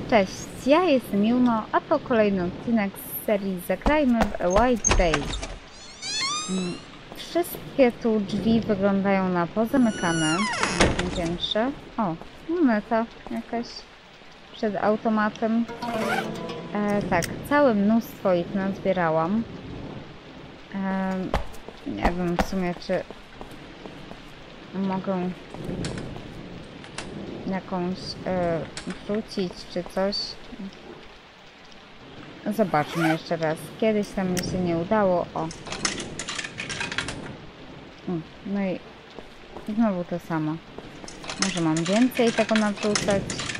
Cześć, ja jestem Juno, a to kolejny odcinek z serii Zagrajmy w White Bay. Wszystkie tu drzwi wyglądają na pozamykane, na tym piętrze. O, moneta jakaś przed automatem. Tak, całe mnóstwo ich nazbierałam. Nie wiem w sumie, czy mogę jakąś wrzucić czy coś. Zobaczmy jeszcze raz. Kiedyś tam mi się nie udało. O. No i znowu to samo. Może mam więcej tego nawrzucać?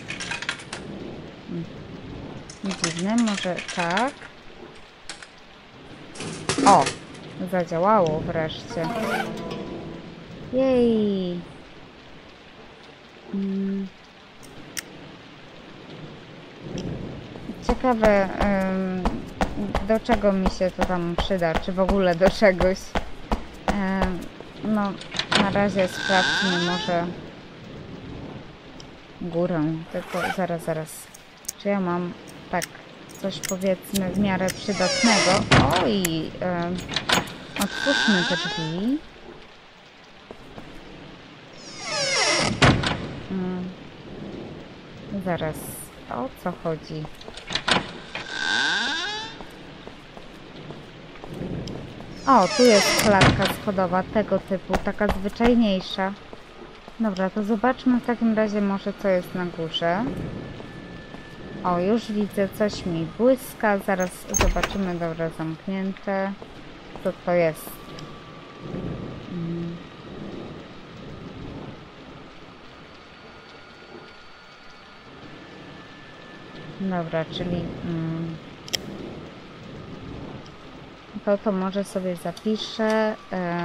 Dziwne, może tak. O! Zadziałało wreszcie. Jej! Ciekawe, do czego mi się to tam przyda, czy w ogóle do czegoś. No, na razie sprawdźmy może górę, tylko zaraz. Czy ja mam tak coś powiedzmy w miarę przydatnego? Oj, otwórzmy te drzwi. Zaraz, o co chodzi? O, tu jest klatka schodowa tego typu, taka zwyczajniejsza. Dobra, to zobaczmy w takim razie może co jest na górze. O, już widzę, coś mi błyska, zaraz zobaczymy, dobra, zamknięte. Co to jest? Dobra, czyli to może sobie zapiszę.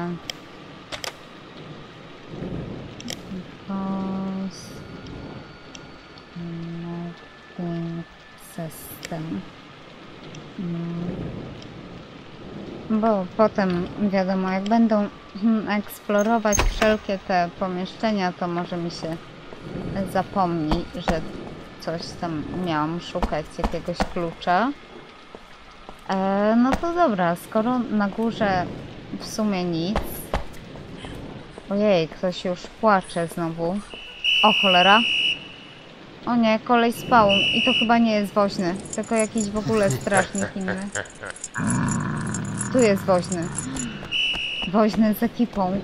System. Bo potem wiadomo, jak będą eksplorować wszelkie te pomieszczenia, to może mi się zapomni, że coś tam miałam szukać, jakiegoś klucza. No to dobra, skoro na górze w sumie nic. Ojej, ktoś już płacze znowu. O cholera. O nie, kolej spał. I to chyba nie jest woźny, tylko jakiś w ogóle strażnik inny. Tu jest woźny. Woźny z ekipą.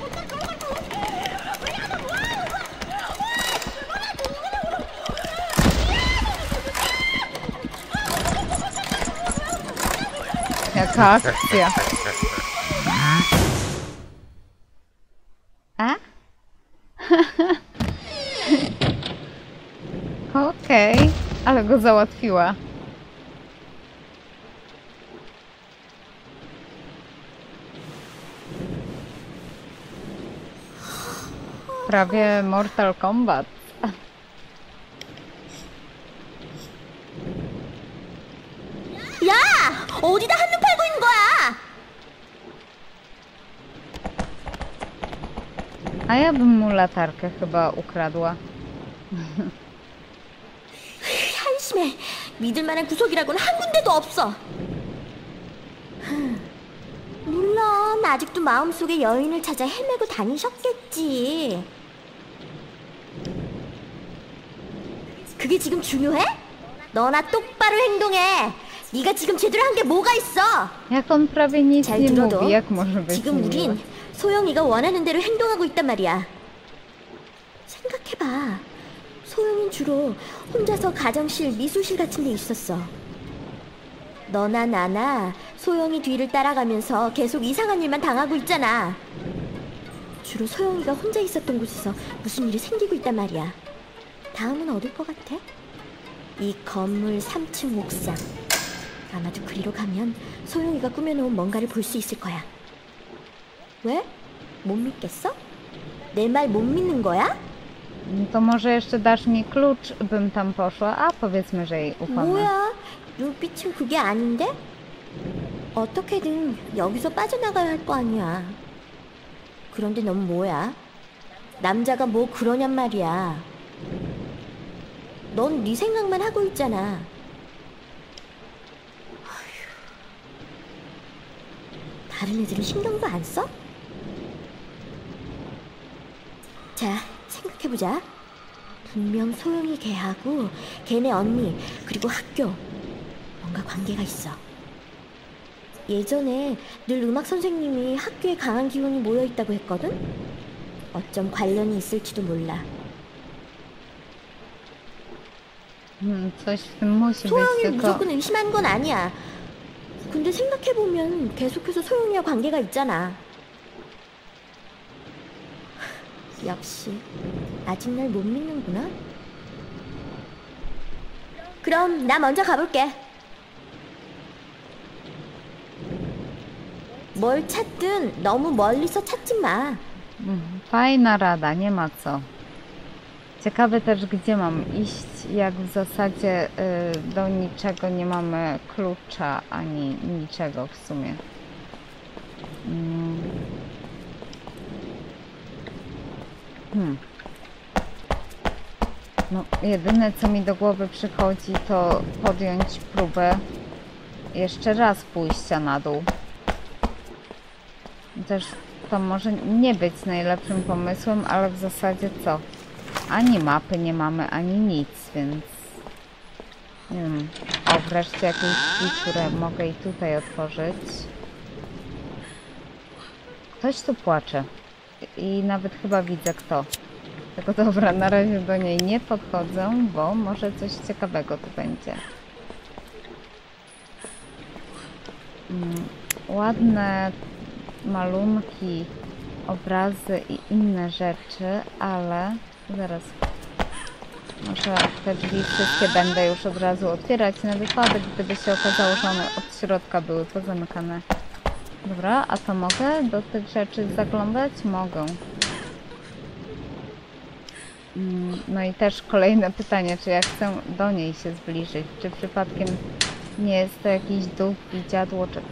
Jaka akcja. A? Okej, ale go załatwiła. Prawie Mortal Kombat. 야! 어디다 한눈 팔고 있는 거야? A ja bym mu latarkę chyba ukradła. 한심해. 믿을 만한 구석이라고는 한 군데도 없어. 물론 아직도 마음속에 여인을 찾아 헤매고 다니셨겠지. 그게 지금 중요해? 너나 똑바로 행동해. 네가 지금 제대로 한 게 뭐가 있어? Jak on prawie nic 잘 nie 들어도 mówi, jak może być 지금 miły? 우린 소영이가 원하는 대로 행동하고 있단 말이야. 생각해봐. 소영이는 주로 혼자서 가정실, 미술실 같은 데 있었어. 너나 나나 소영이 뒤를 따라가면서 계속 이상한 일만 당하고 있잖아. 주로 소영이가 혼자 있었던 곳에서 무슨 일이 생기고 있단 말이야. 다음은 어딜 것 같아? 이 건물 3층 옥상. 아마도 그리로 가면 소영이가 꾸며놓은 뭔가를 볼 수 있을 거야. 왜? 못 믿겠어? 내 말 못 믿는 거야? To może jeszcze dasz mi klucz, bym tam poszła, a powiedzmy, że jej ufamy. 뭐야? 눈빛은 그게 아닌데? 어떻게든 여기서 빠져나가야 할 거 아니야. 그런데 넌 뭐야? 남자가 뭐 그러냔 말이야. 넌 네 생각만 하고 있잖아. 다른 애들은 신경도 안 써? 자, 생각해보자. 분명 소영이 걔하고 걔네 언니 그리고 학교 뭔가 관계가 있어. 예전에 늘 음악 선생님이 학교에 강한 기운이 모여있다고 했거든? 어쩜 관련이 있을지도 몰라. coś w tym musi być, 소영이를 tylko 무조건 의심하는 건 아니야. 근데 생각해보면 계속해서 소영이와 관계가 있잖아. 역시 아직 날 못 믿는구나. 그럼 나 먼저 가볼게. 뭘 찾든 너무 멀리서 찾지 마. fajna rada, nie ma co. Ciekawe też, gdzie mam iść, jak w zasadzie do niczego nie mamy klucza, ani niczego w sumie. No, jedyne co mi do głowy przychodzi, to podjąć próbę jeszcze raz pójścia na dół. Też to może nie być najlepszym pomysłem, ale w zasadzie co? Ani mapy nie mamy, ani nic, więc... Nie wiem. O, wreszcie jakieś drzwi, które mogę i tutaj otworzyć. Ktoś tu płacze. I nawet chyba widzę kto. Tylko dobra, na razie do niej nie podchodzę, bo może coś ciekawego tu będzie. Ładne malunki, obrazy i inne rzeczy, ale zaraz może te drzwi wszystkie będę już od razu otwierać na wypadek, gdyby się okazało, że one od środka były pozamykane. Dobra, a to mogę do tych rzeczy zaglądać? Mogę. No i też kolejne pytanie, czy ja chcę do niej się zbliżyć, czy przypadkiem nie jest to jakiś duch, widziadło, czy...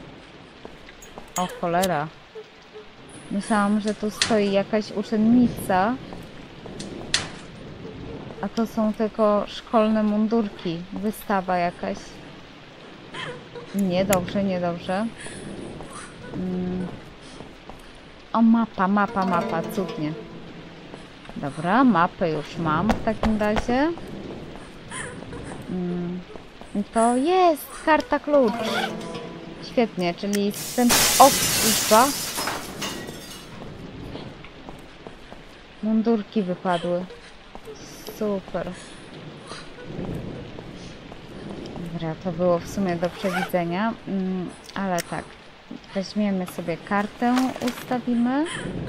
O cholera. Myślałam, że tu stoi jakaś uczennica, a to są tylko szkolne mundurki, wystawa jakaś. Niedobrze, niedobrze. O, mapa, cudnie. Dobra, mapę już mam w takim razie. I to jest karta klucz. Świetnie, czyli wstęp... O, kurwa. Mundurki wypadły. Super. Dobra, to było w sumie do przewidzenia. Ale tak, weźmiemy sobie kartę, ustawimy.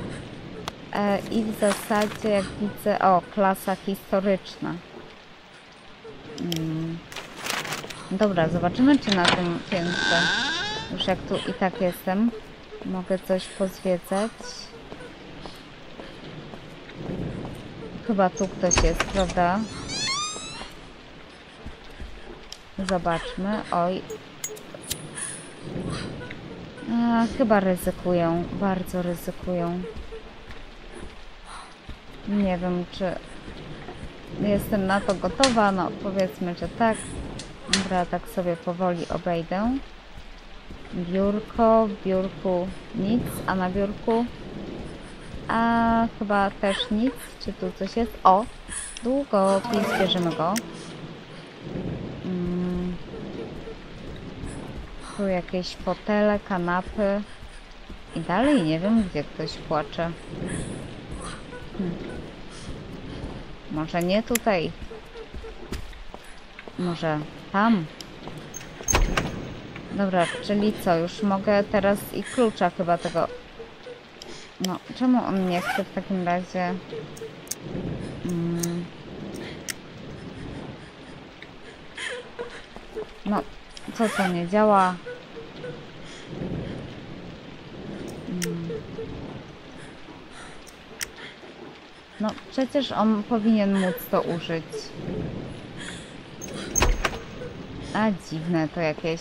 I w zasadzie, jak widzę, o, klasa historyczna. Dobra, zobaczymy, czy na tym piętrze, już jak tu i tak jestem, mogę coś pozwiedzać. Chyba tu ktoś jest, prawda? Zobaczmy. Oj. Chyba ryzykują, bardzo ryzykują. Nie wiem, czy jestem na to gotowa. No, powiedzmy, że tak. Dobra, tak sobie powoli obejdę. Biurko, w biurku nic, a na biurku... A chyba też nic. Czy tu coś jest? O! Długopis, bierzemy go. Tu jakieś fotele, kanapy. I dalej nie wiem, gdzie ktoś płacze. Może nie tutaj. Może tam. Dobra, czyli co? Już mogę teraz i klucza chyba tego... No, czemu on nie chce w takim razie? No, co to nie działa? No, przecież on powinien móc to użyć. A dziwne to jakieś.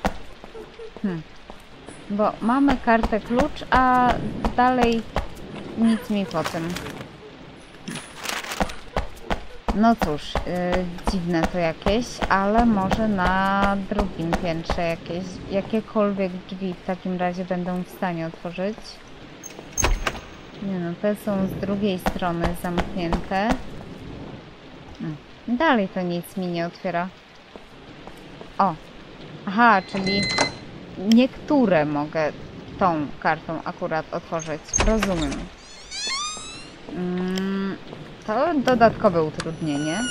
Bo mamy kartę klucz, a dalej nic mi po tym. No cóż, dziwne to jakieś, ale może na drugim piętrze jakiekolwiek drzwi w takim razie będą w stanie otworzyć. Nie no, te są z drugiej strony zamknięte. Dalej to nic mi nie otwiera. O! Aha, czyli niektóre mogę tą kartą akurat otworzyć. Rozumiem. To dodatkowe utrudnienie.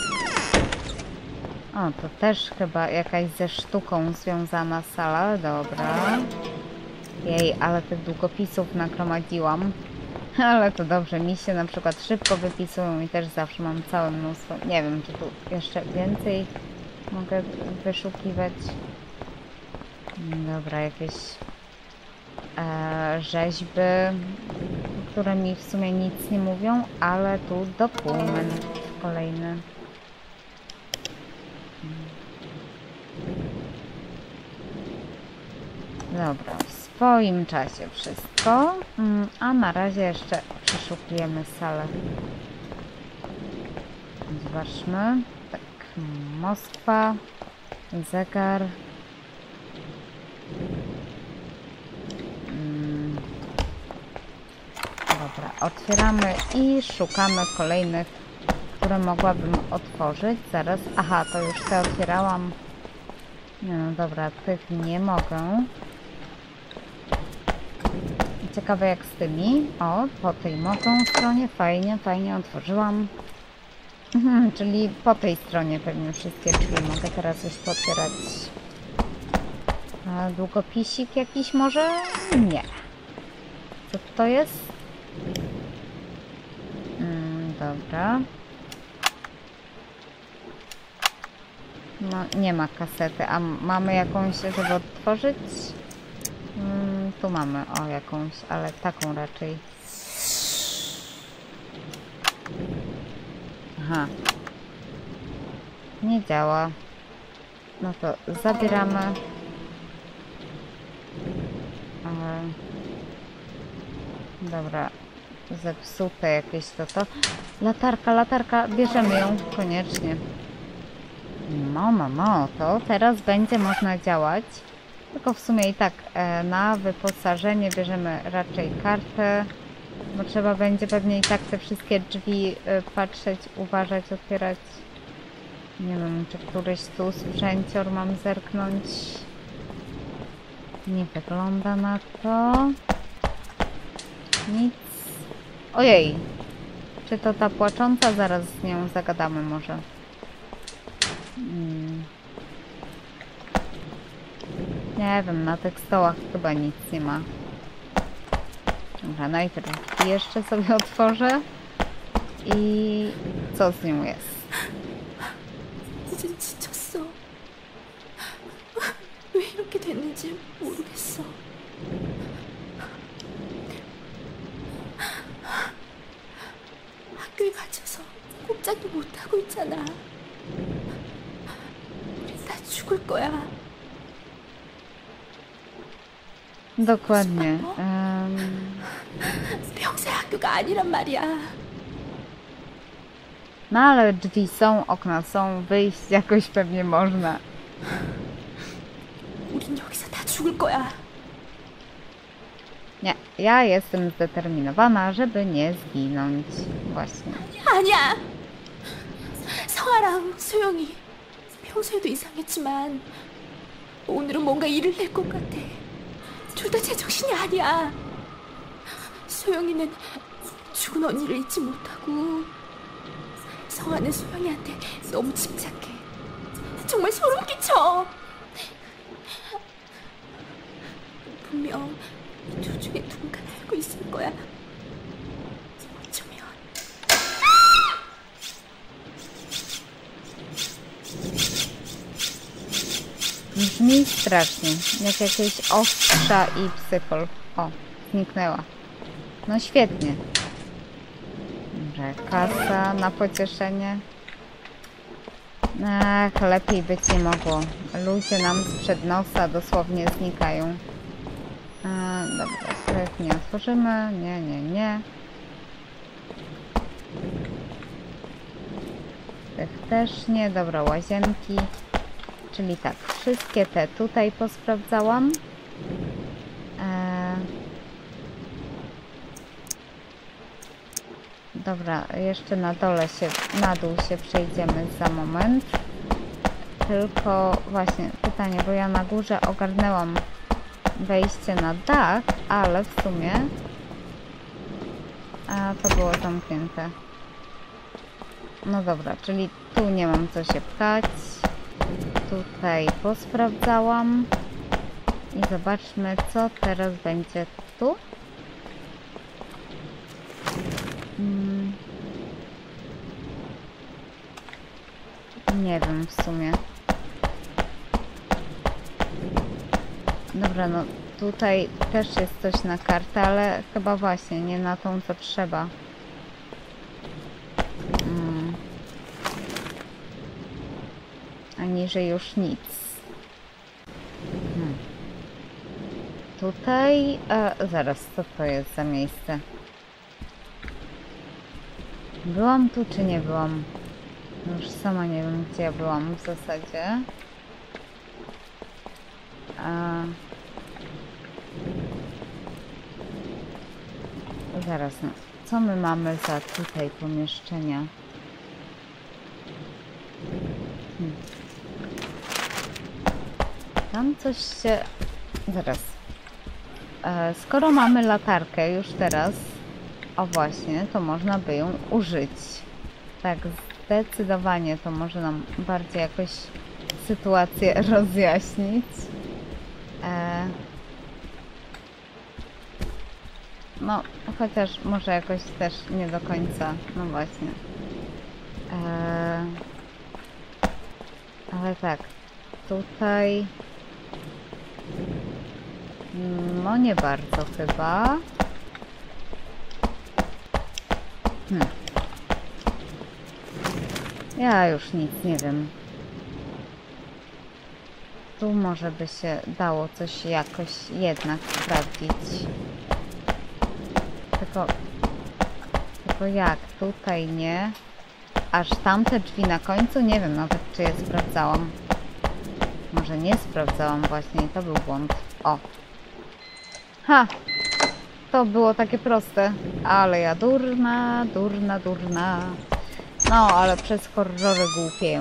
O, to też chyba jakaś ze sztuką związana sala. Dobra. Jej, ale tych długopisów nagromadziłam. Ale to dobrze, mi się na przykład szybko wypisują i też zawsze mam całe mnóstwo. Nie wiem, czy tu jeszcze więcej mogę wyszukiwać. Dobra, jakieś rzeźby, które mi w sumie nic nie mówią, ale tu dokument kolejny. Dobra, w swoim czasie wszystko, a na razie jeszcze przeszukujemy salę. Zobaczmy. Tak, Moskwa, zegar. Dobra, otwieramy i szukamy kolejnych, które mogłabym otworzyć. Zaraz, aha, to już te otwierałam. No dobra, tych nie mogę. Ciekawe jak z tymi. O, po tej mogą stronie. Fajnie, fajnie otworzyłam. Czyli po tej stronie pewnie wszystkie drzwi mogę teraz już potwierać. A długopisik jakiś może? Nie. Co to jest? Dobra. No, nie ma kasety. A mamy jakąś, żeby otworzyć? Tu mamy, o, jakąś, ale taką raczej. Aha. Nie działa. No to zabieramy. Dobra. Zepsute jakieś to. Latarka, bierzemy ją koniecznie. No, to teraz będzie można działać. Tylko w sumie i tak na wyposażenie bierzemy raczej kartę, bo trzeba będzie pewnie i tak te wszystkie drzwi patrzeć, uważać, otwierać. Nie wiem, czy któryś tu sprzęcior mam zerknąć. Nie wygląda na to. Nic. Ojej! Czy to ta płacząca? Zaraz z nią zagadamy może. Nie wiem, na tych stołach chyba nic nie ma. Dobra, najpierw drzwi jeszcze sobie otworzę. I co z nią jest? 이젠 지쳤어. 왜 이렇게 됐는지 모르겠어. 학교에 갇혀서 꼼짝도 못하고 있잖아. 우린 다 죽을 거야. Dokładnie. 평생 학교가 아니란 말이야. No ale drzwi są, okna są, wyjść jakoś pewnie można. 우린 여기서 다 죽을 거야. Nie, ja jestem zdeterminowana, żeby nie zginąć. Właśnie. 아니야. 성아랑 소영이 평소에도 이상했지만 오늘은 뭔가 일을 낼 것 같아. 둘 다 제정신이 아니야. 소영이는 죽은 언니를 잊지 못하고 성아는 소영이한테 너무 집착해. 정말 소름 끼쳐. 분명 이 둘 중에 누군가 알고 있을 거야. 어쩌면 Brzmi strasznie, jak jakieś ostrza i psychol. O, zniknęła. No świetnie. Dobrze, kasa na pocieszenie. Ach, lepiej być nie mogło. Ludzie nam sprzed nosa dosłownie znikają. Dobra, tych nie otworzymy. Nie. Tych też nie. Dobra, łazienki. Czyli tak, wszystkie te tutaj posprawdzałam. Dobra, jeszcze na dół się przejdziemy za moment. Tylko właśnie pytanie, bo ja na górze ogarnęłam wejście na dach, ale w sumie to było zamknięte. No dobra, czyli tu nie mam co się pchać. Tutaj posprawdzałam. I zobaczmy, co teraz będzie tu. Nie wiem w sumie. Dobra, no tutaj też jest coś na kartę, ale chyba właśnie nie na tą, co trzeba. Aniżeli już nic. Tutaj... zaraz, co to jest za miejsce? Byłam tu, czy nie byłam? Już sama nie wiem, gdzie ja byłam w zasadzie. Zaraz, no. Co my mamy za tutaj pomieszczenia? Tam coś się... Zaraz. Skoro mamy latarkę już teraz, o właśnie, to można by ją użyć. Tak, zdecydowanie to może nam bardziej jakoś sytuację rozjaśnić. No, chociaż może jakoś też nie do końca, no właśnie. Ale tak, tutaj... No nie bardzo chyba. Ja już nic nie wiem. Tu może by się dało coś jakoś jednak sprawdzić. Tylko jak? Tutaj nie. Aż tamte drzwi na końcu? Nie wiem nawet, czy je sprawdzałam. Może nie sprawdzałam właśnie i to był błąd. O! Ha! To było takie proste. Ale ja durna. No, ale przez horrory głupieję.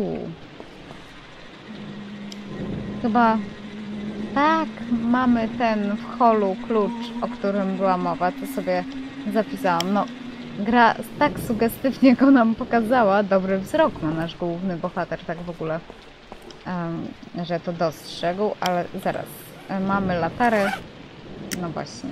Chyba... Tak, mamy ten w holu klucz, o którym była mowa, to sobie zapisałam. No, gra tak sugestywnie go nam pokazała, dobry wzrok ma nasz główny bohater, tak w ogóle, że to dostrzegł, ale zaraz, mamy latarę, no właśnie.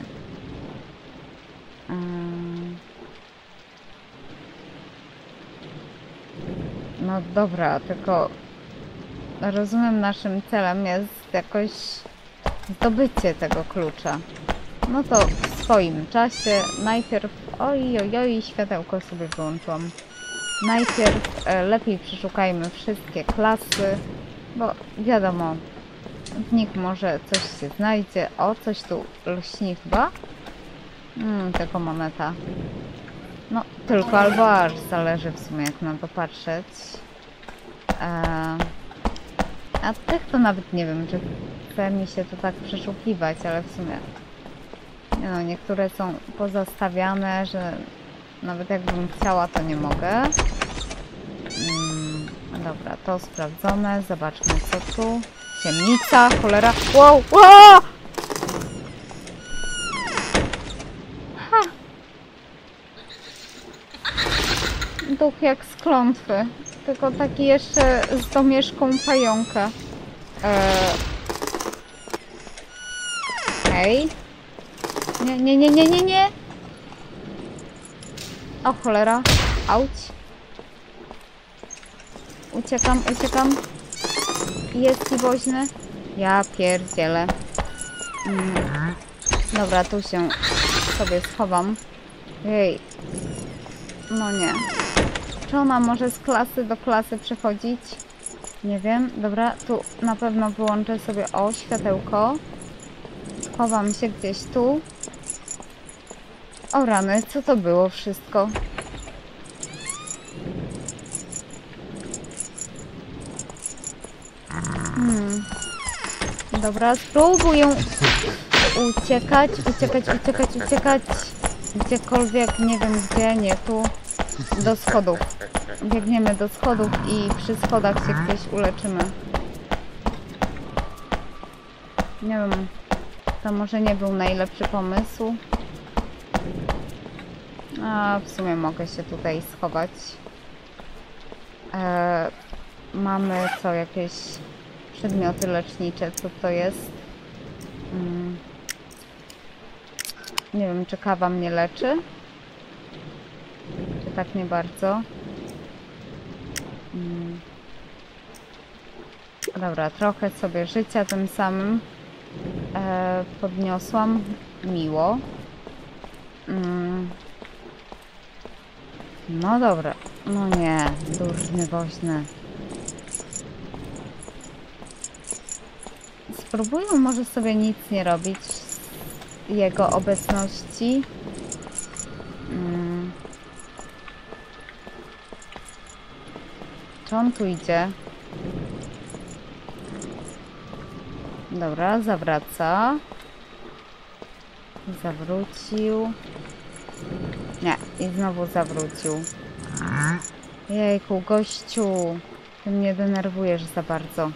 No dobra, tylko rozumiem, naszym celem jest jakoś zdobycie tego klucza. No to w swoim czasie najpierw... Oj, światełko sobie wyłączyłam. Najpierw lepiej przeszukajmy wszystkie klasy, bo wiadomo, w nich może coś się znajdzie. O, coś tu lśni chyba. Tylko moneta. No, tylko albo aż, zależy w sumie jak na to patrzeć. A tych to nawet nie wiem, czy chce mi się to tak przeszukiwać, ale w sumie... Nie no, niektóre są pozastawiane, że nawet jakbym chciała, to nie mogę. Dobra, to sprawdzone. Zobaczmy, co tu. Ciemnica, cholera. Wow! Ha! Duch jak z klątwy. Tylko taki jeszcze z domieszką pająka. Hej. Nie. O cholera. Auć. Uciekam. Jest i woźny. Ja pierdzielę. Dobra, tu się sobie schowam. Jej. No nie. Czy ona może z klasy do klasy przechodzić? Nie wiem. Dobra, tu na pewno wyłączę sobie światełko. Schowam się gdzieś tu. O rany, co to było wszystko? Dobra, spróbuję uciekać. Gdziekolwiek, nie wiem gdzie, nie tu. Do schodów. Biegniemy do schodów i przy schodach się gdzieś uleczymy. Nie wiem, to może nie był najlepszy pomysł. A w sumie mogę się tutaj schować. Mamy co, jakieś przedmioty lecznicze, co to jest? Nie wiem, czy kawa mnie leczy? Czy tak nie bardzo? Dobra, trochę sobie życia tym samym podniosłam. Miło. No dobra. No nie, durny woźny. Spróbuję może sobie nic nie robić z jego obecności. Czy on tu idzie? Dobra, zawraca. Zawrócił. Nie, i znowu zawrócił. Jejku, gościu. Ty mnie denerwujesz za bardzo.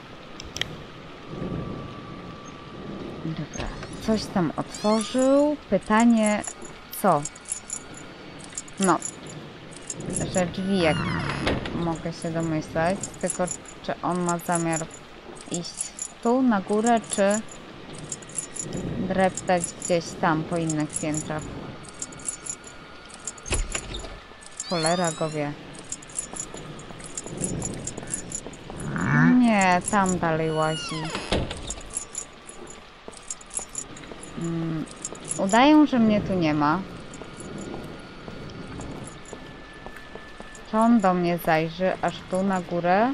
Dobra, coś tam otworzył. Pytanie, co? No, że drzwi, jak mogę się domyślać. Tylko, czy on ma zamiar iść tu, na górę, czy dreptać gdzieś tam, po innych piętrach? Cholera go wie. Nie, tam dalej łazi. Udają, że mnie tu nie ma. Czy on do mnie zajrzy aż tu na górę?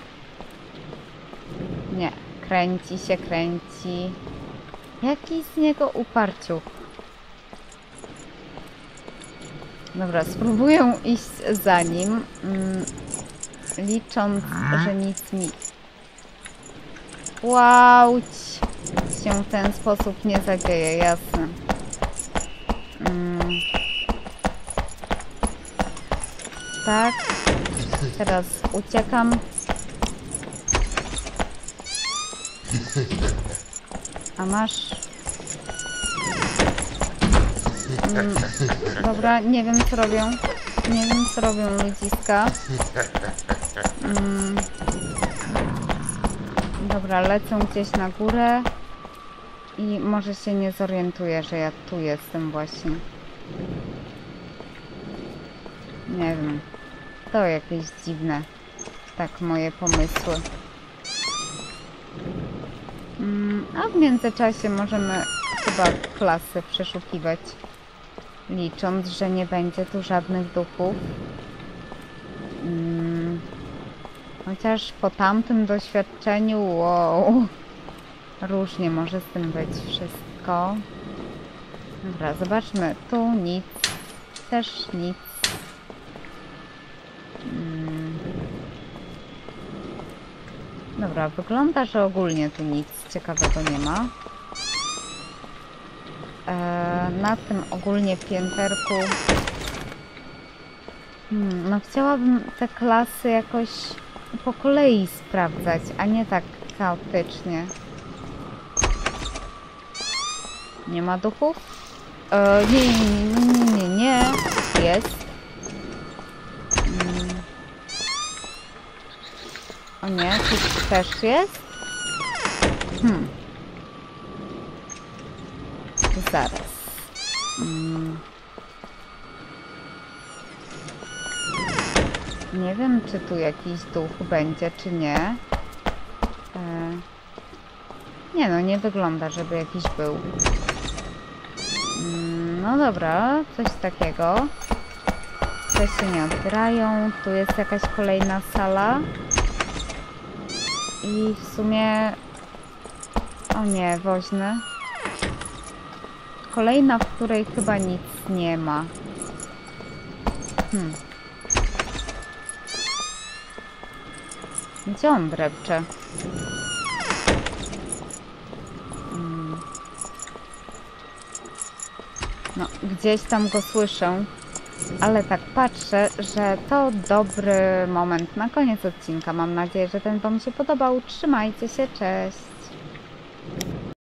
Nie, kręci się, kręci. Jaki z niego uparciuch. Dobra, spróbuję iść za nim, licząc, że nic mi się w ten sposób nie zadzieje, jasne. Tak, teraz uciekam. A masz... Dobra, nie wiem co robią. Nie wiem co robią ludziska. Dobra, lecę gdzieś na górę. I może się nie zorientuję, że ja tu jestem właśnie. Nie wiem. To jakieś dziwne. Tak, moje pomysły. A w międzyczasie możemy chyba klasy przeszukiwać. Licząc, że nie będzie tu żadnych duchów. Chociaż po tamtym doświadczeniu, wow, różnie może z tym być wszystko. Dobra, zobaczmy. Tu nic. Też nic. Dobra, wygląda, że ogólnie tu nic ciekawego nie ma. Na tym ogólnie pięterku no chciałabym te klasy jakoś po kolei sprawdzać, a nie tak chaotycznie. Nie ma duchów? Nie. Jest. O nie, tu też jest? Zaraz. Nie wiem, czy tu jakiś duch będzie, czy nie. Nie no, nie wygląda, żeby jakiś był. No dobra, coś takiego. Te się nie otwierają. Tu jest jakaś kolejna sala. I w sumie... O nie, woźny. Kolejna, w której chyba nic nie ma. Gdzie on drepcze? No, gdzieś tam go słyszę, ale tak patrzę, że to dobry moment na koniec odcinka. Mam nadzieję, że ten Wam się podobał. Trzymajcie się, cześć!